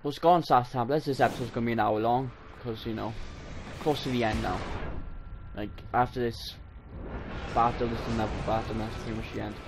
Let's go on Sas tablets. This episode's gonna be an hour long because, you know, close to the end now. Like after this battle, this is another battle, and that's pretty much the end.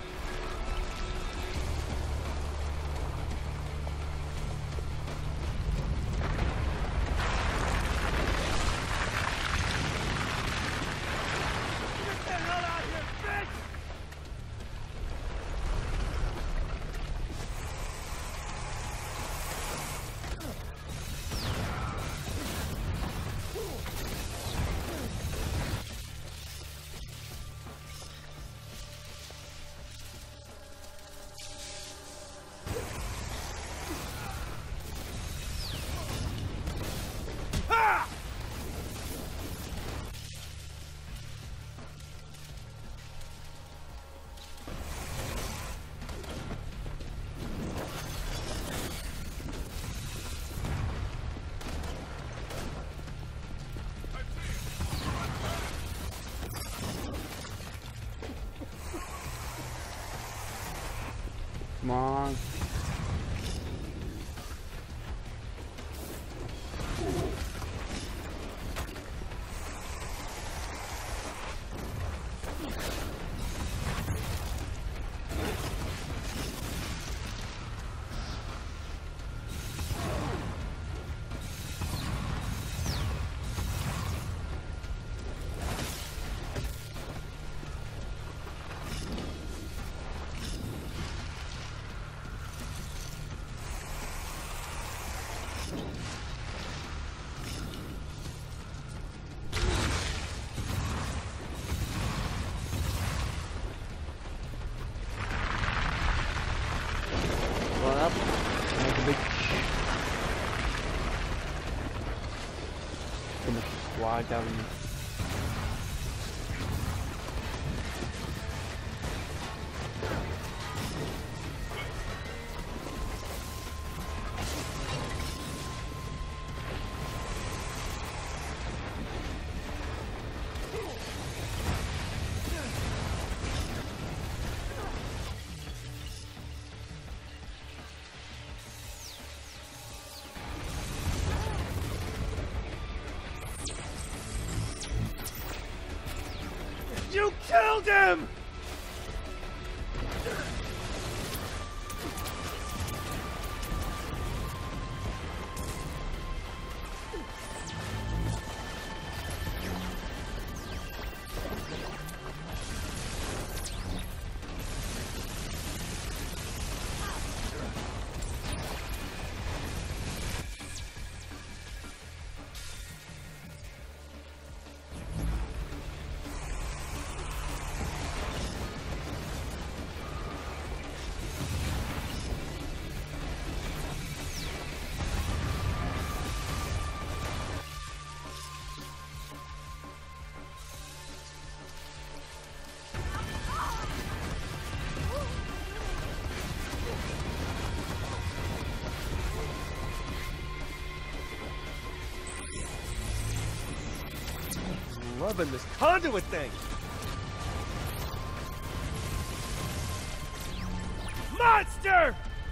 Come on. Up, make a big finish the squad down. You killed him! Loving this conduit thing. Monster!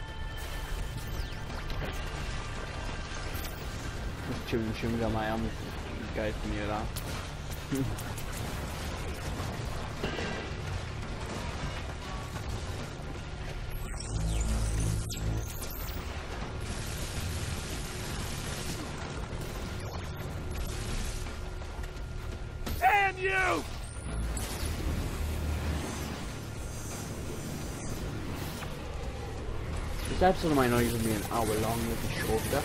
Just chewing gum I am. You guys can hear that. Damn you! This episode might not even be an hour long, it'll be shorter.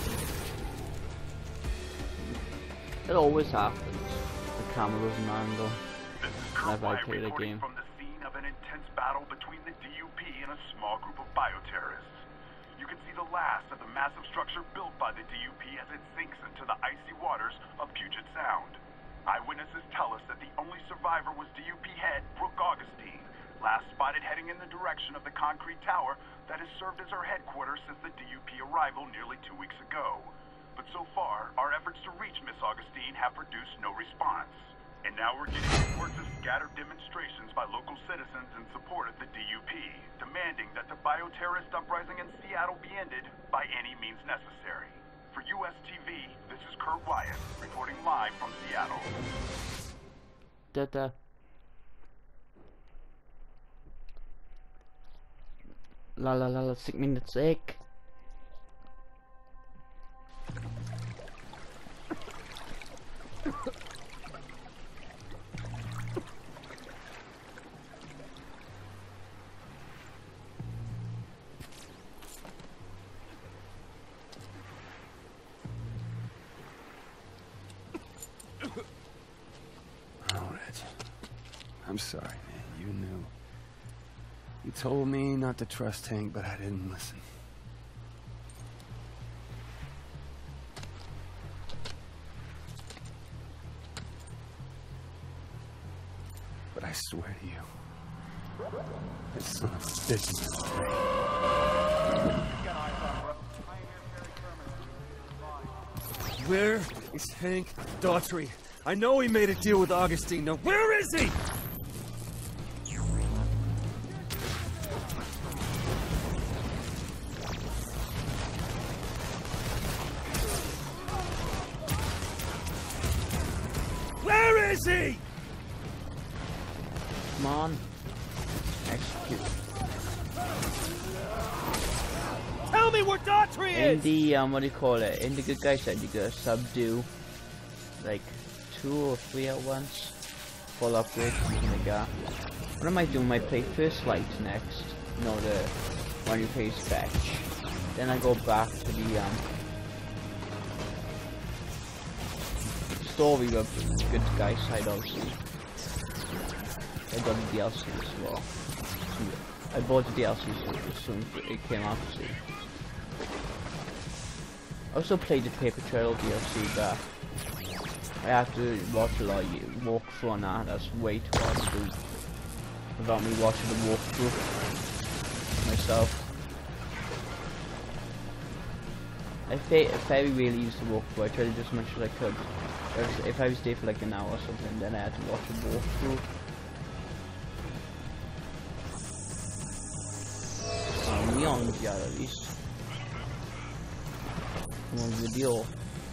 It always happens. The camera doesn't handle whenever I play the game. From the scene of an intense battle between the DUP and a small group of bioterrorists. You can see the last of the massive structure built by the DUP as it sinks into the icy waters of Puget Sound. Eyewitnesses tell us that the only survivor was DUP head Brooke Augustine, last spotted heading in the direction of the concrete tower that has served as her headquarters since the DUP arrival nearly 2 weeks ago. But so far, our efforts to reach Miss Augustine have produced no response. And now we're getting reports of scattered demonstrations by local citizens in support of the DUP, demanding that the bioterrorist uprising in Seattle be ended by any means necessary. For US TV, this is Kurt Wyatt, reporting live from Seattle. La 6 minutes ek. I'm sorry, man. You knew. You told me not to trust Hank, but I didn't listen. But I swear to you, this son of a bitch is free. Where is Hank Daughtry? I know he made a deal with Augustine. Now, where is he? Where is he? Come on. Execute. Tell me where Daughtry is! In the, what do you call it? In the good guy said you gotta subdue, like, 2 or 3 at once. Full upgrade, something like that. What am I doing? I play First Light next. No, the when you play Fetch. Then I go back to the, story of the good guy side, obviously. I got the DLC as well. I bought the DLC as soon as it came out, see. I also played the Paper Trail DLC, but I have to watch a lot of you walkthrough on that. That's way too hard to do without me watching the walkthrough myself. I very rarely use the walkthrough. I try to do as much as I could. If I was there for like an hour or something, then I had to watch a walkthrough. Neon at least. One video.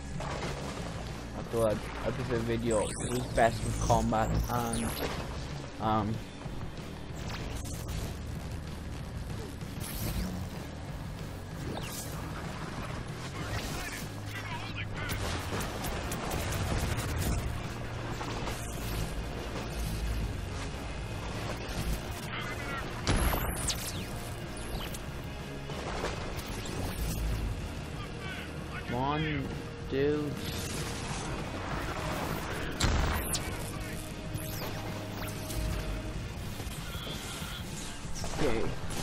I thought I prefer video. It was best with combat and dude. Okay.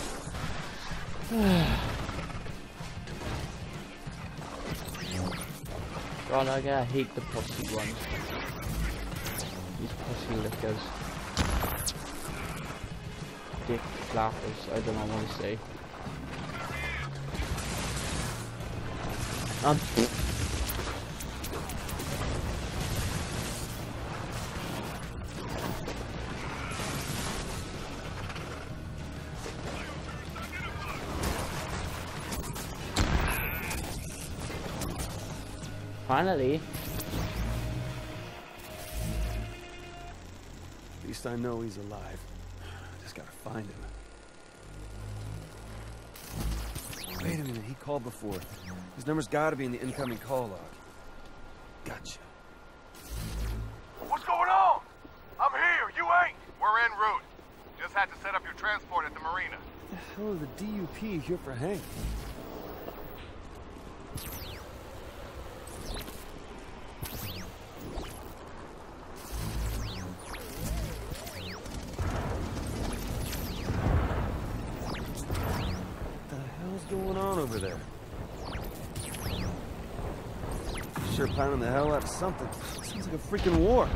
God, I hate the pussy ones. These pussy lickers. Dick flappers, I don't know what to say. Finally. At least I know he's alive. Just gotta find him. Wait a minute, he called before. His number's gotta be in the incoming call log. Gotcha. What's going on? I'm here, you ain't. We're en route. Just had to set up your transport at the marina. What the hell are the DUP here for Hank? Going on over there? Sure pounding the hell out of something. Sounds like a freaking war.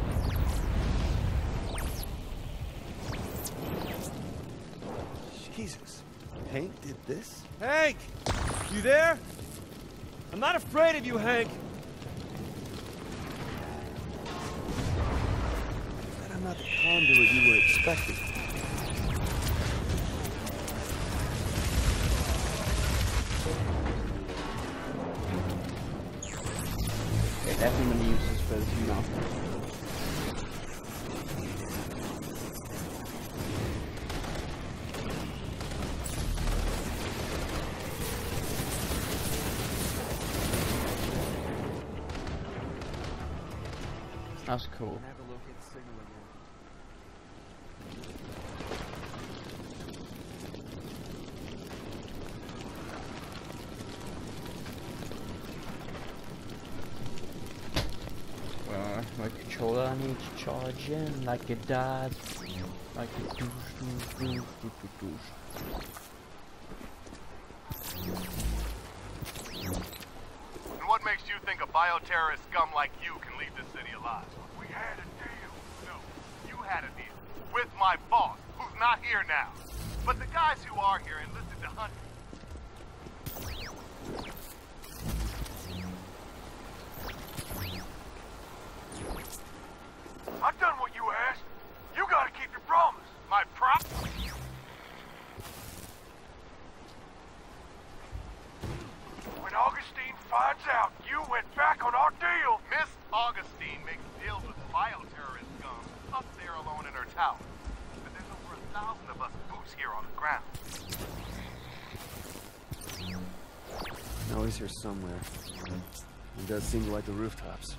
Jesus. Hank did this? Hank! You there? I'm not afraid of you, Hank. I'm not the conduit you were expecting. Okay, definitely gonna use this for now. That's cool. Have to locate the signal again. Well, my controller needs charging like it does. Like it douche. And what makes you think a bioterrorist scum like you can leave this city alive? We had a deal. No, you had a deal. With my boss, who's not here now. But the guys who are here enlisted to hunt you. I've done what you asked. You gotta keep your promise. My prop? When Augustine finds out you went back on our deal, Miss Augustine makes deals with bioterrorist scum up there alone in her tower. But there's over 1,000 of us boots here on the ground. No, he's here somewhere. He does seem to like the rooftops.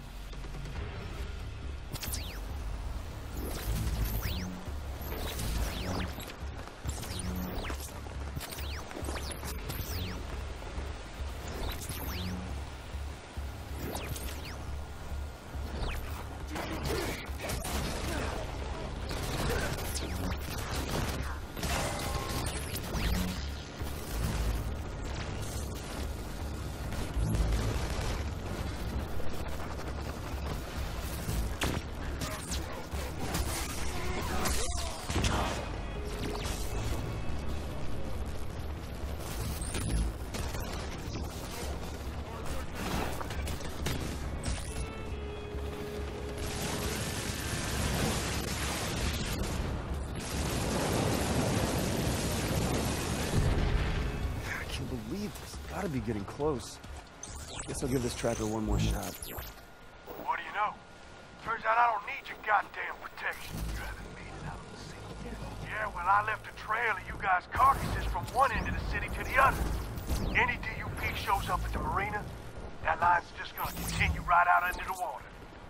Gotta be getting close. Guess I'll give this tracker one more shot. what do you know? Turns out I don't need your goddamn protection. You haven't made it out of the city yet. Yeah, well, I left a trail of you guys' carcasses from one end of the city to the other. Any DUP shows up at the marina, that line's just gonna continue right out into the water.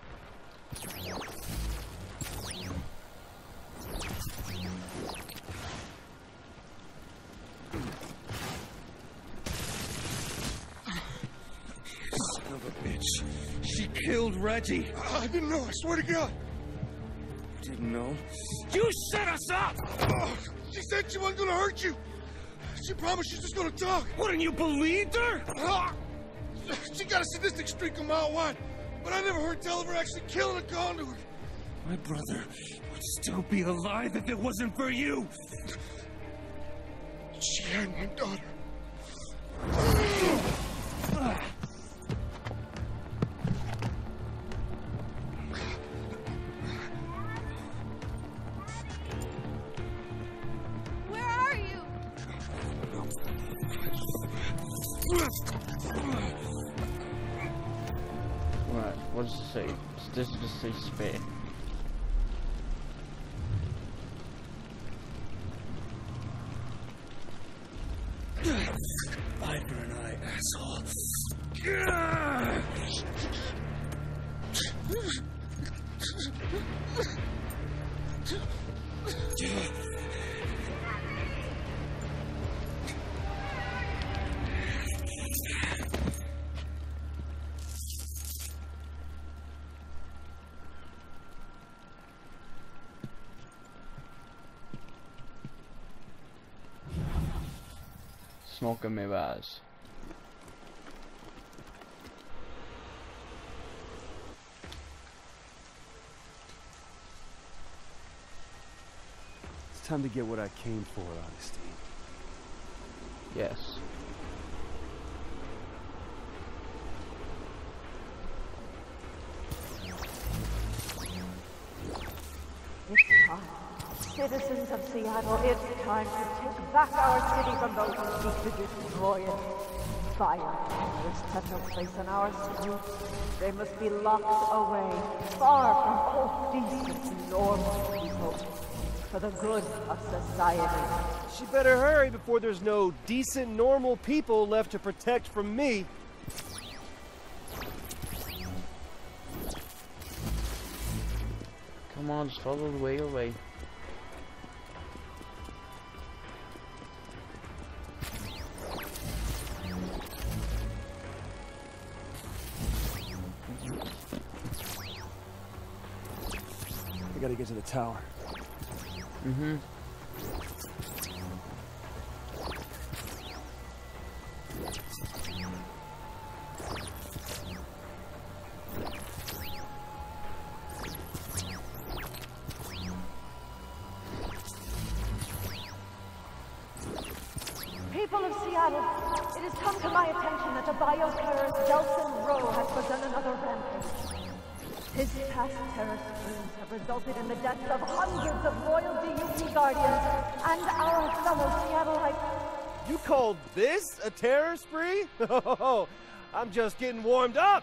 Son of a bitch. She killed Reggie. I didn't know, I swear to God. Didn't know? You set us up! Oh, she said she wasn't gonna hurt you. She promised she's just gonna talk. Wouldn't you believed her? Ah, she got a sadistic streak a mile wide, but I never heard tell of her actually killing a conduit. My brother would still be alive if it wasn't for you. She had my daughter. Where are you? Right, what does it say? Does it just say spare? Eye for an eye, asshole. Smoke and mirage. It's time to get what I came for, Augustine. Yes. What time. Citizens of Seattle, it's time to take back our city from those who seek to destroy it. Bioterrorists have no place in our city. They must be locked away, far from all decent, normal people, for the good of society. She better hurry before there's no decent, normal people left to protect from me. Come on, just follow the way away. I gotta get to the tower. Mm-hmm. People of Seattle, it has come to my attention that the bioterrorist Delson Rowe has begun another rampage. His past terrorist schemes have resulted in the deaths of hundreds of loyal DUP guardians and our fellow Seattleites. You called this a terror spree? Oh, I'm just getting warmed up.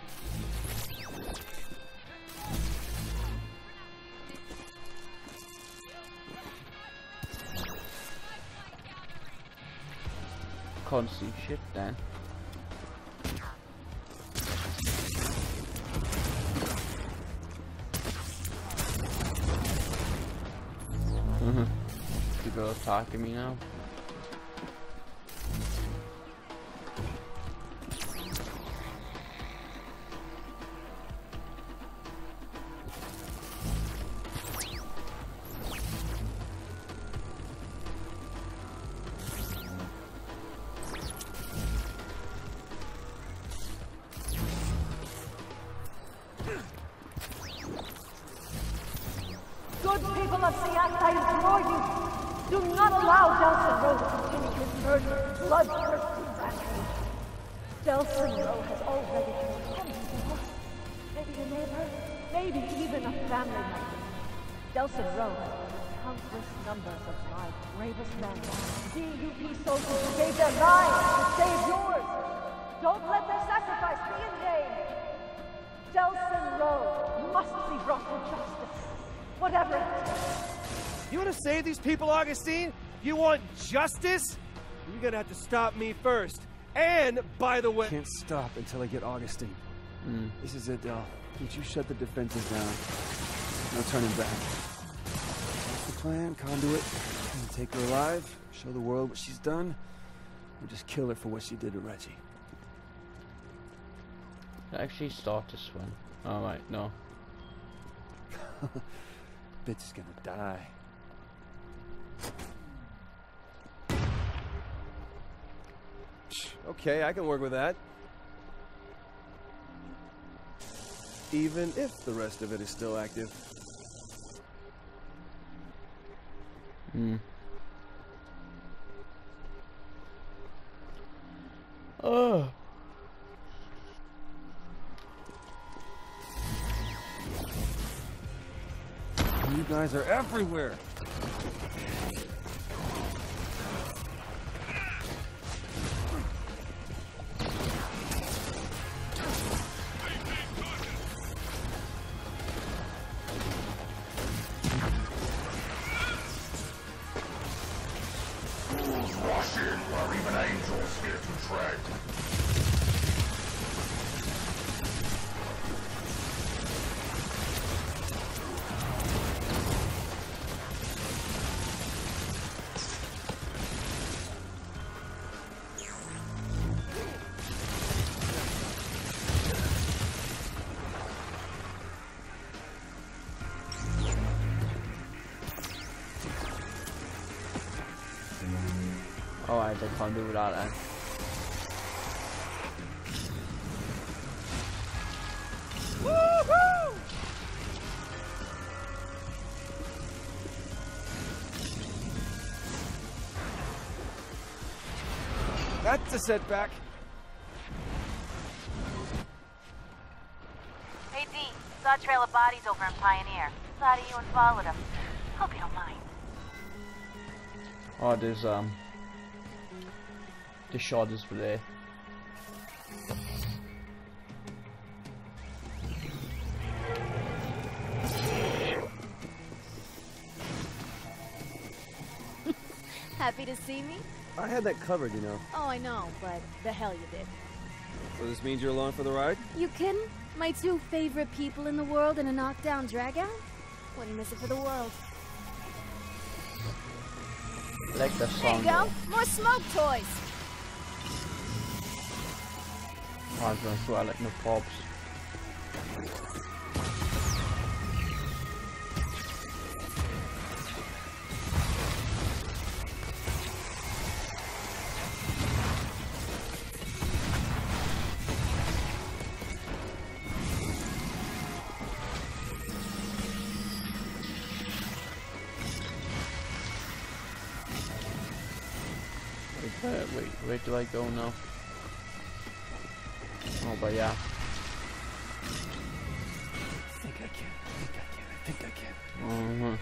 Can't see shit then. People are attacking me now. Good people of Seattle, I implore you, do not allow Delson Rowe to continue his murderous, bloodthirsty rampage. Delson Rowe has already killed hundreds of us. Maybe a neighbor, maybe even a family member. Delson Rowe has killed countless numbers of my bravest men. DUP soldiers who gave their lives to save yours. Don't let their sacrifice be in vain. Delson Rowe must be brought to justice. Whatever it takes. You want to save these people, Augustine? You want justice? You're gonna have to stop me first. And, by the way... Can't stop until I get Augustine. This is it, Del. Once you shut the defenses down, no turning back. That's the plan, Conduit. Take her alive, show the world what she's done, or just kill her for what she did to Reggie. Actually start to swim. Alright, no. Bitch is gonna die. Okay, I can work with that. Even if the rest of it is still active. Oh. You guys are everywhere. Rush in where even angels fear to tread. Alright, I can't do without that. Woohoo! That's a setback. Hey, D. Saw a trail of bodies over in Pioneer. Thought of you and followed them. Hope you don't mind. Oh, there's the shards for there. Happy to see me? I had that covered, you know. Oh, I know, but the hell you did. So this means you're along for the ride? You kidding? My two favorite people in the world in a knockdown drag-out? Wouldn't miss it for the world. I like the There song. you go. More smoke toys. Oh, I was going through. I like no pops. Wait, where do I go now? Oh, but yeah. I think I can.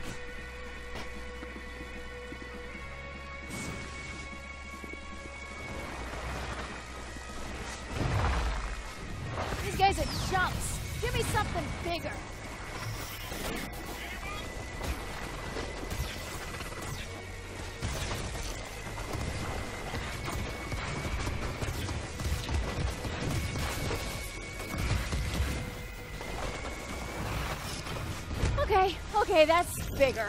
These guys are chumps. Give me something bigger. Okay, that's bigger.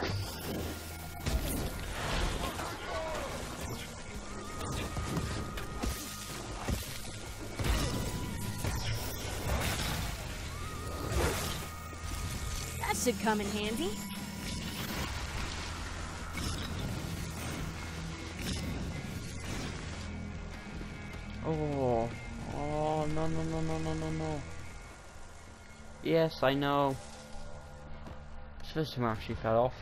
That should come in handy. Oh, no. Yes, I know. This one actually fell off.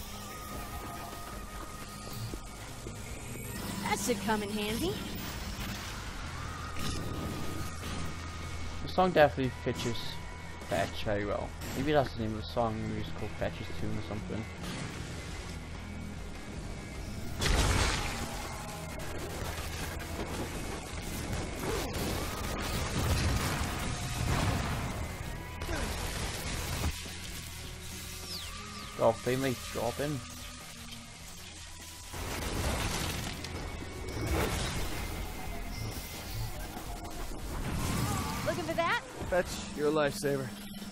That should come in handy. The song definitely features Fetch very well. Maybe that's the name of the song, maybe it's called Fetch's Tune or something. Oh, frame rate dropping. Looking for that? Fetch, you're a lifesaver.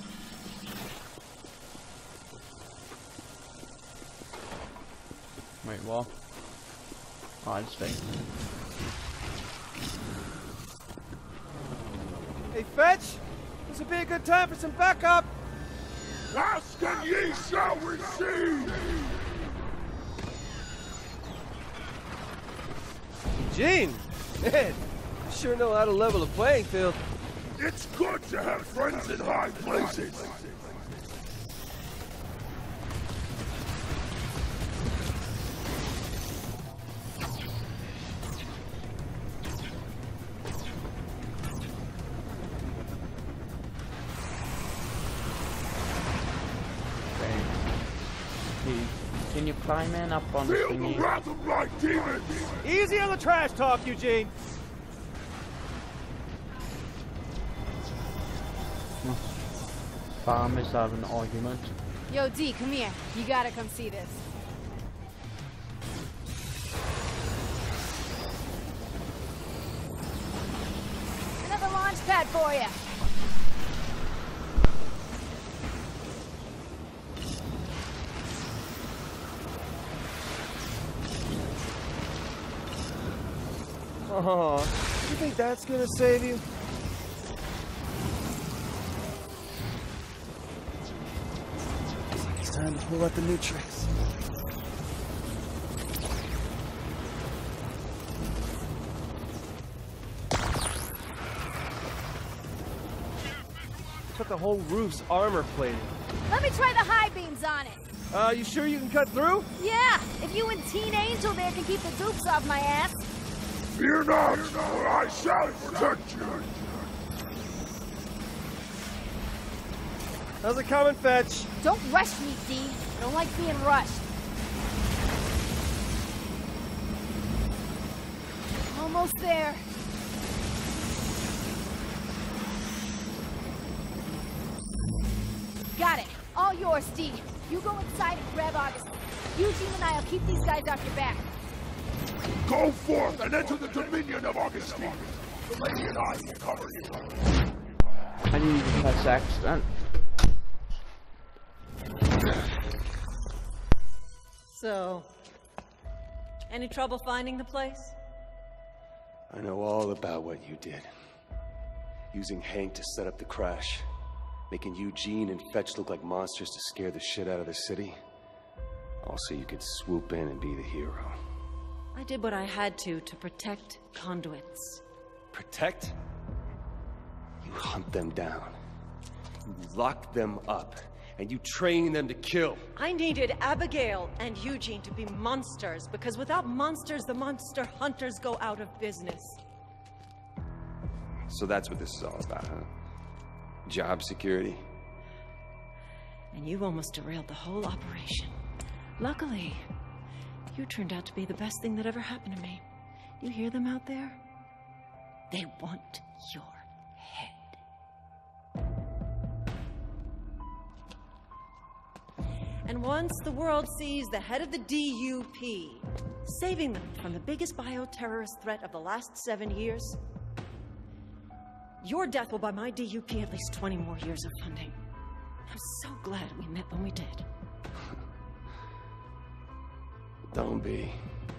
Wait, what? Oh, I just think. Hey, Fetch! This would be a good time for some backup! Ask and ye shall receive! Eugene! Man, you sure know how to level a playing field. It's good to have friends in high places! Can you climb in up on the Feel the thingy? wrath of my demons! Easy on the trash talk, Eugene! Farmers have an argument. Yo, D, come here. You gotta come see this. Another launch pad for you. Oh, you think that's gonna save you? It's time to pull out the new tricks. But the whole roof's armor plated. Let me try the high beams on it. You sure you can cut through? Yeah, if you and Teen Angel there can keep the dupes off my ass. Fear not, for I shall protect you! How's it coming, Fetch? Don't rush me, D. I don't like being rushed. Almost there. Got it. All yours, Dee. You go inside and grab Augustine. Eugene and I'll keep these guys off your back. Go forth and enter the dominion of Augustine. The lady and I will cover you. I didn't even press accident. So, any trouble finding the place? I know all about what you did. Using Hank to set up the crash. Making Eugene and Fetch look like monsters to scare the shit out of the city. Also, you could swoop in and be the hero. I did what I had to protect conduits. Protect? You hunt them down. You lock them up. And you train them to kill. I needed Abigail and Eugene to be monsters, because without monsters, the monster hunters go out of business. So that's what this is all about, huh? Job security? And you almost derailed the whole operation. Luckily, you turned out to be the best thing that ever happened to me. You hear them out there? They want your head. And once the world sees the head of the DUP, saving them from the biggest bioterrorist threat of the last 7 years, your death will buy my DUP at least 20 more years of funding. I'm so glad we met when we did. Don't be.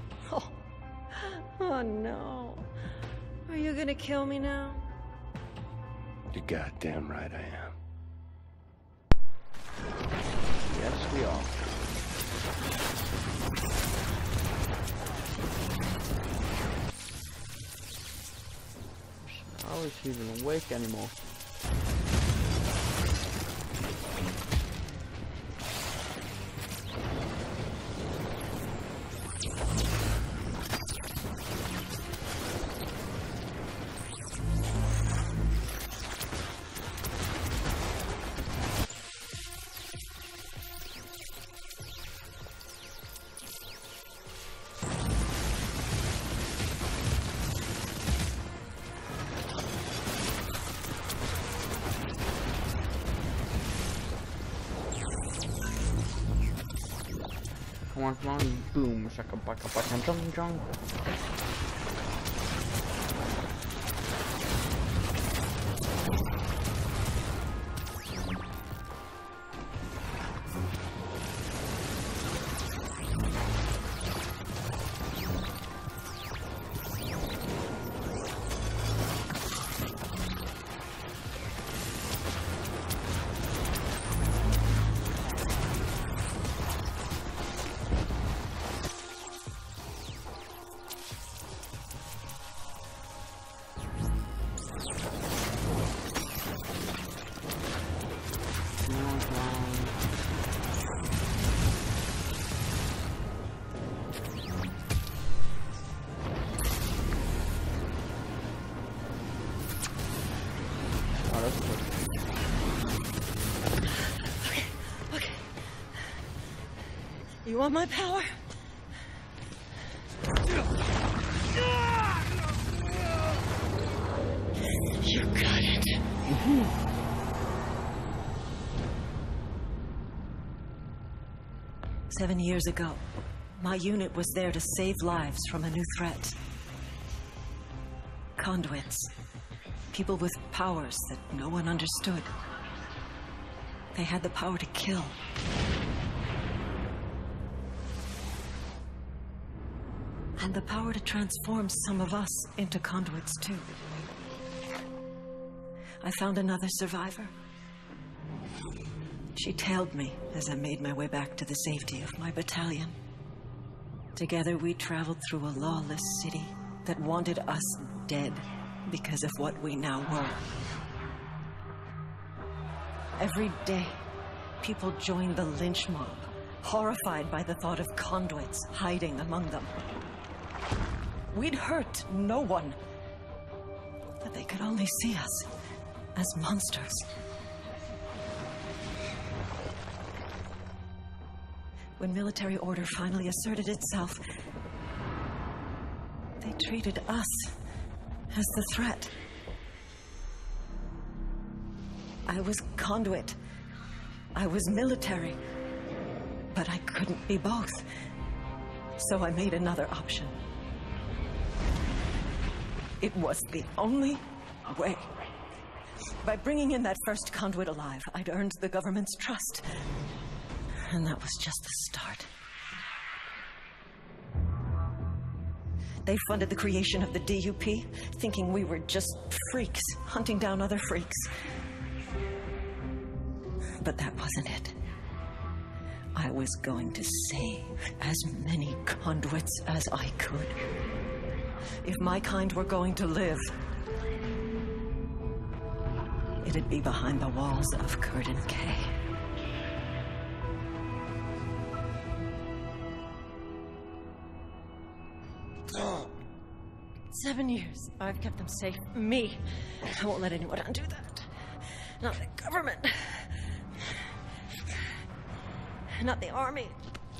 Oh no. Are you gonna kill me now? You're goddamn right I am. Yes, we are. How is she even awake anymore? Come on, boom, shaka baka baka jong jong. You want my power? You got it. 7 years ago, my unit was there to save lives from a new threat. Conduits. People with powers that no one understood. They had the power to kill. And the power to transform some of us into conduits, too. I found another survivor. She tailed me as I made my way back to the safety of my battalion. Together we traveled through a lawless city that wanted us dead because of what we now were. Every day, people joined the lynch mob, horrified by the thought of conduits hiding among them. We'd hurt no one, but they could only see us as monsters. When military order finally asserted itself, they treated us as the threat. I was conduit. I was military. But I couldn't be both. So I made another option. It was the only way. By bringing in that first conduit alive, I'd earned the government's trust. And that was just the start. They funded the creation of the DUP, thinking we were just freaks, hunting down other freaks. But that wasn't it. I was going to save as many conduits as I could. If my kind were going to live, it'd be behind the walls of Curtin K. 7 years. I've kept them safe. Me. I won't let anyone undo that. Not the government. Not the army.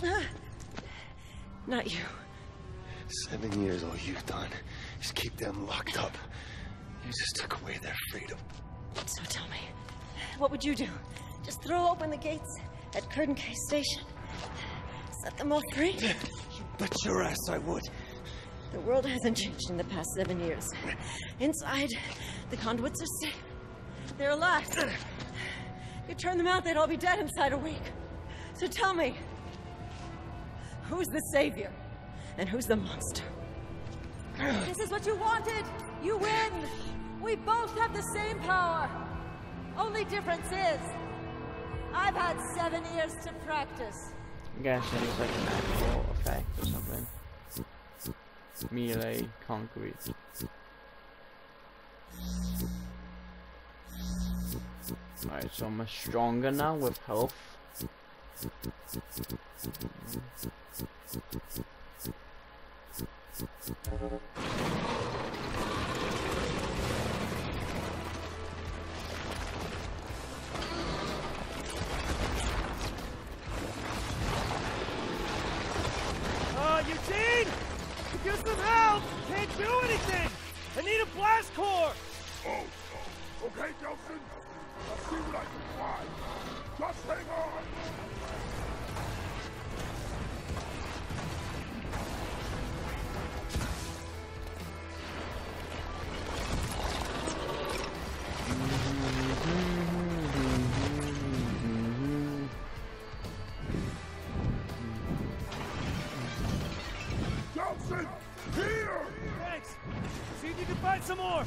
Not you. 7 years, all you've done is keep them locked up. You just took away their freedom. So tell me, what would you do? Just throw open the gates at Curtin K Station? Set them all free? You bet your ass I would. The world hasn't changed in the past 7 years. Inside, the conduits are safe. They're alive. You turn them out, they'd all be dead inside a week. So tell me, who's the savior and who's the monster? This is what you wanted! You win! We both have the same power! Only difference is, I've had 7 years to practice. I'm guessing it's like an actual effect or something. Melee, concrete. Alright, so I'm stronger now with health. Eugene! Give some help! Can't do anything! I need a blast core! Oh, okay, Nelson. I'll see what I can find. Just hang on. Nelson, here! Thanks! See if you can find some more!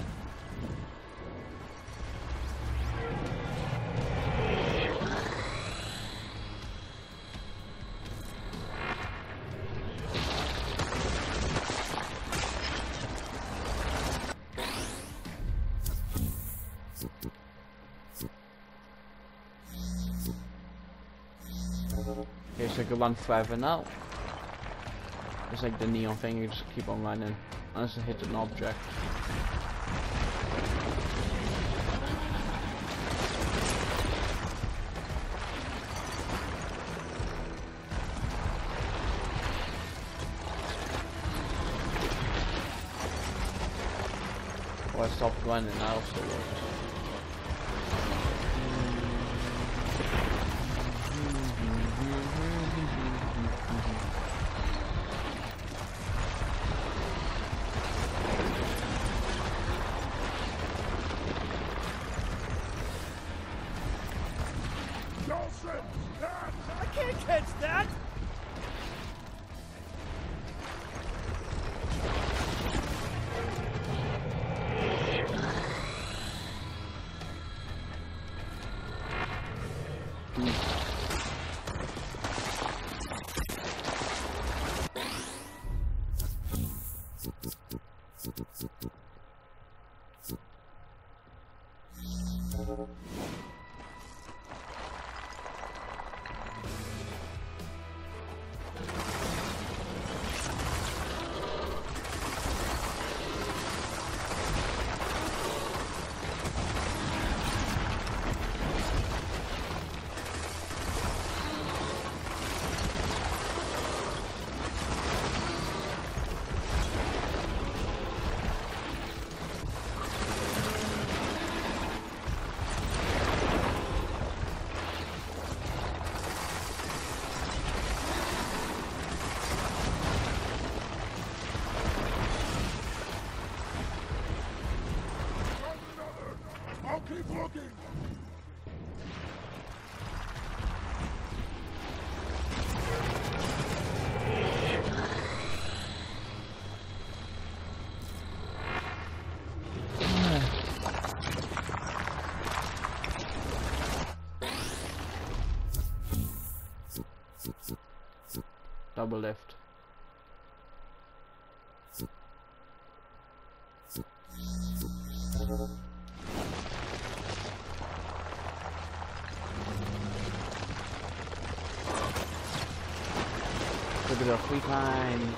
Okay, so I can run forever now. It's like the neon thing, you just keep on running unless I hit an object. Oh, I stopped running now, so I can't catch that! Keep looking. Double left. Look at it 3 times.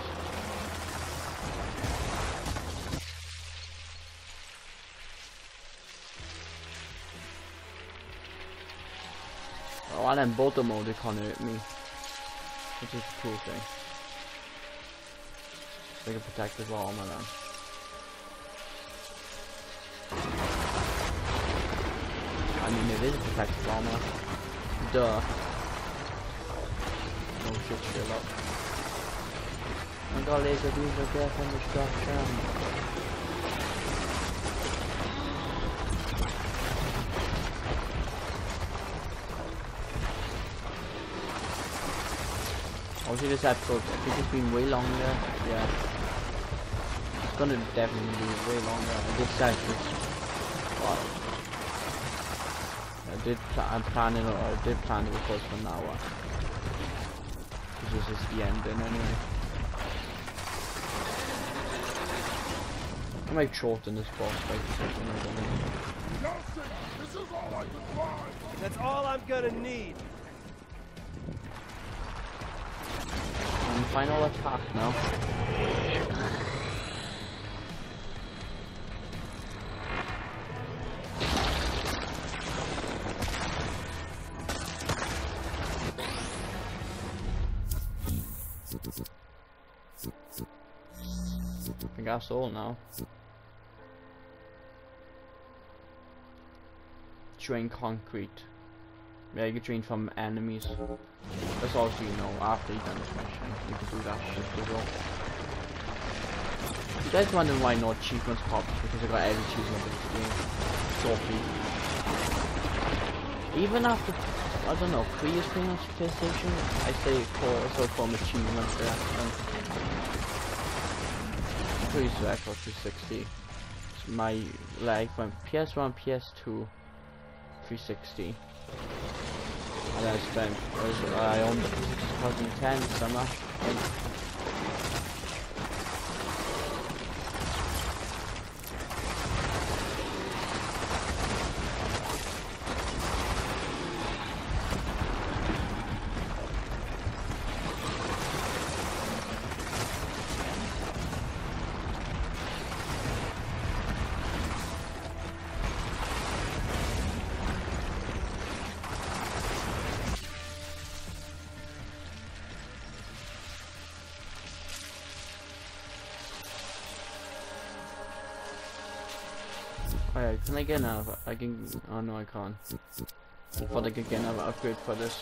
Oh, and then both of them can't hurt me. Which is a cool thing. Like a protective armor then. I mean, it is a protective armor. Duh. Oh shit, chill up. I got laser beams of death and destruction. Obviously this episode, I think it's been way longer, yeah. It's gonna definitely be way longer. I did say this, but I did plan to record for an hour. Which is just the ending anyway. I might shorten this boss fight or something, I don't know. Nelson, this is all I can find. That's all I'm gonna need. Final attack now. I think that's all now. Drain concrete. Yeah, you can drain from enemies. That's also, you know, after you've done this mission, you can do that shit as well. You guys wondering why no achievements pop? Because I got every achievement in this game. Trophy. Even after, I don't know, 3 years playing on PlayStation, I say also from achievements there. I'm pretty sure Xbox 360. My, like, from PS1, PS2, 360. And I spent, I owned it in 2010 summer. Alright, can I get another? I can. Oh no, I can't. I thought I could get another upgrade for this.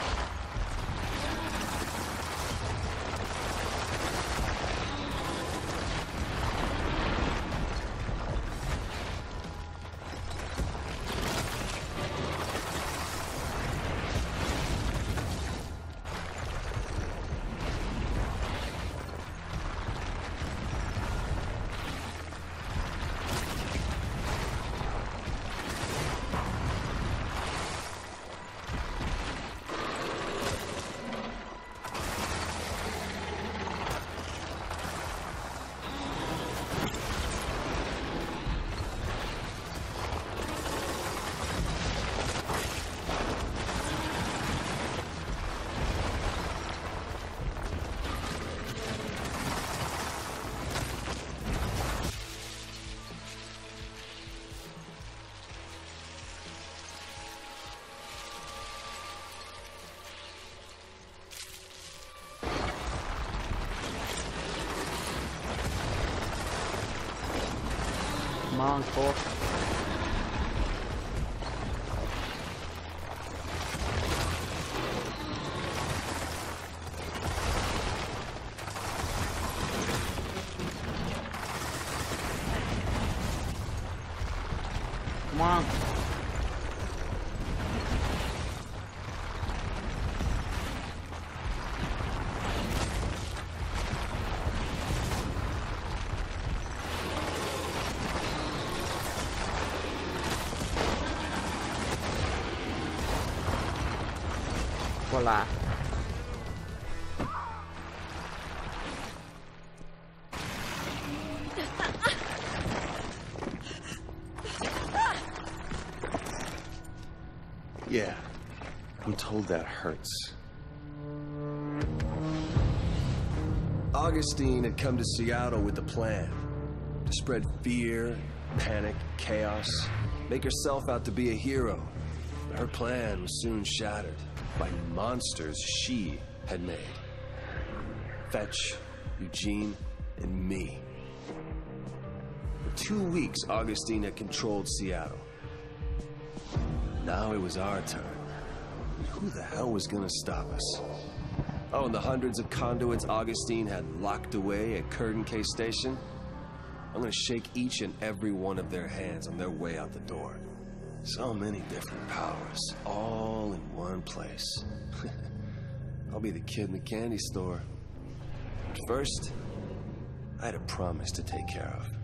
Come on, Corp. Come on. Hola. Yeah, I'm told that hurts. Augustine had come to Seattle with a plan. To spread fear, panic, chaos, make herself out to be a hero. But her plan was soon shattered by monsters she had made. Fetch, Eugene, and me. For 2 weeks, Augustine had controlled Seattle. Now it was our turn. And who the hell was gonna stop us? Oh, and the hundreds of conduits Augustine had locked away at Curtin K Station? I'm gonna shake each and every one of their hands on their way out the door. So many different powers, all in one place. I'll be the kid in the candy store. But first, I had a promise to take care of.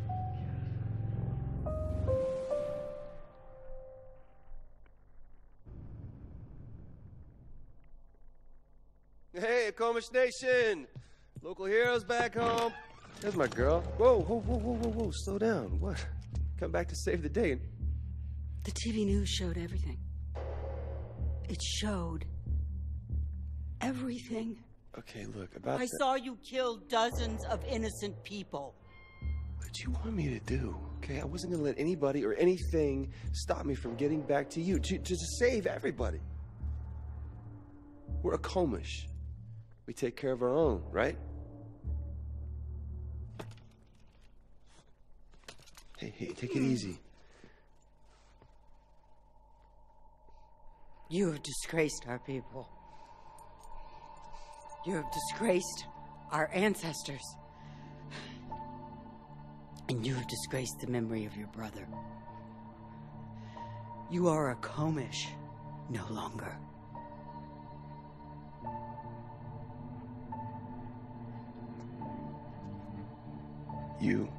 Hey, Akomish Nation! Local heroes back home. There's my girl. Whoa, whoa, whoa, whoa, whoa, whoa, slow down. What? Come back to save the day. The TV news showed everything. It showed everything. Okay, look, about I saw you kill dozens of innocent people. What did you want me to do? Okay, I wasn't gonna let anybody or anything stop me from getting back to you, to save everybody. We're Akomish. We take care of our own, right? Hey, take it easy. You have disgraced our people. You have disgraced our ancestors. And you have disgraced the memory of your brother. You are Akomish no longer. You,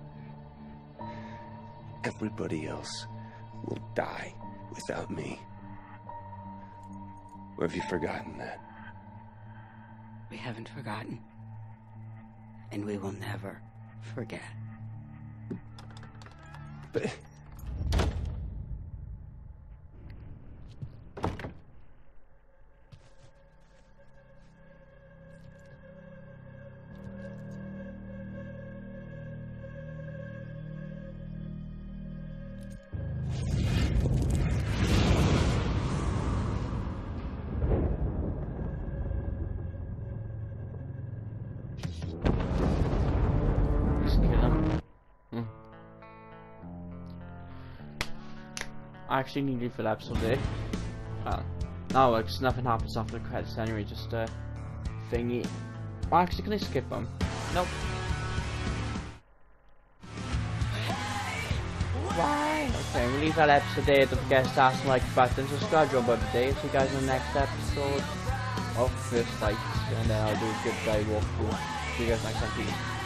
everybody else, will die without me. Or have you forgotten that? We haven't forgotten. And we will never forget. But... I actually need you for the episode today. No, because nothing happens after the credits anyway, just a thingy. Well, actually, can I skip them? Nope. Why? Okay, we'll leave that episode there. Don't forget to smash the like button, subscribe, drop by the day. See you guys in the next episode of First Light, and then I'll do a good guide walkthrough. See you guys next time, peace.